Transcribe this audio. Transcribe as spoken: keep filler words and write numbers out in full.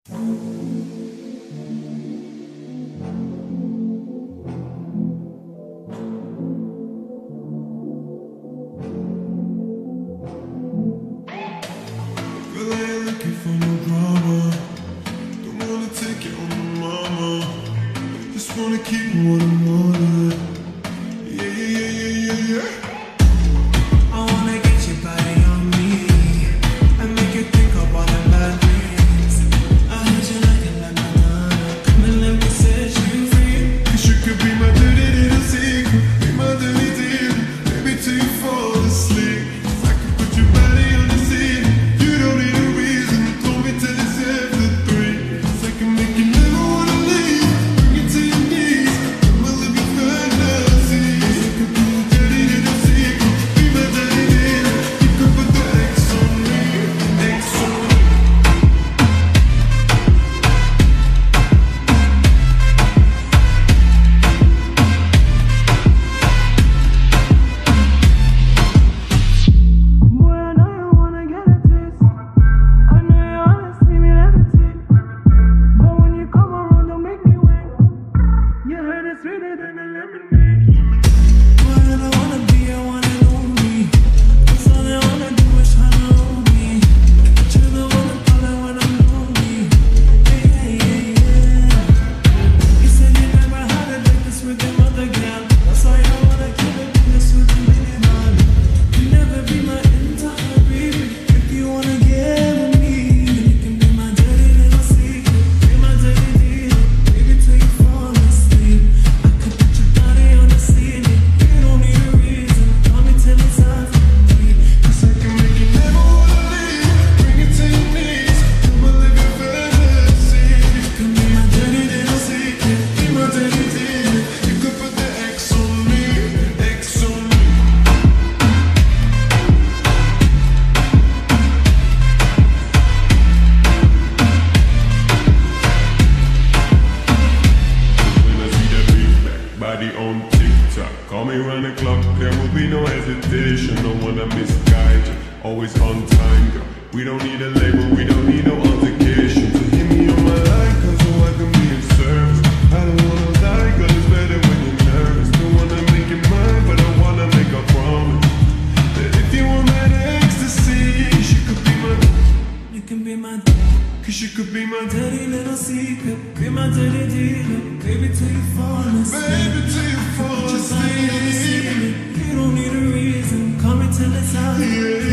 Wanna keep what I'm on. Yeah, yeah, yeah, yeah, yeah, yeah. I wanna get your body on me and make you think of all the bad things. I heard you like it like banana. Come and let me set you free. Cause you could be my dirty little secret, be my dirty deal, maybe till you fall asleep. I could put your body on the scene. You don't need a reason, told me till it's after three. So I can make you never wanna leave. Bring it to your knees. I'ma live your fantasies. I could be your dirty little secret, be my dirty deal. You could put the X on me, X on me. Boy, I know you wanna get a taste. I know you wanna see me levitate. But when you come around, don't make me wait. You heard it's sweeter than a lemonade. Boy, I don't wanna be your one and only. Cause all they wanna do is try to own me. But you're the one that call it when I'm lonely. Hey, hey, hey, yeah. You said you never had a date this with your mother, girl. That's why I wanna keep it in this with you, minute man. You never be my entire baby. If you wanna get with me, then you can be my dirty little secret, be my dirty deal, baby till you fall asleep. I could put your body on the ceiling. You don't need a reason, call me till it's after three. Cause I can make you never wanna leave. Bring it to your knees. I'ma live your fantasy. You can be my dirty little secret, be my dirty deal. You could put the X on me, X on me. When I see that big back body on TikTok, call me round the clock, there will be no hesitation. Don't wanna misguide you, always on time, girl. We don't need a label, we don't need no altercation. So hit me on my line, cause so I can be of service. I don't wanna die, cause it's better when you're nervous. Don't wanna make it mine, but I wanna make a promise that if you want that ecstasy, she could be my, you can be my, cause you could be my dirty little secret, be my dirty dealer, baby till you fall asleep. Baby till you fall asleep. You don't need a reason, call me till it's out. Yeah.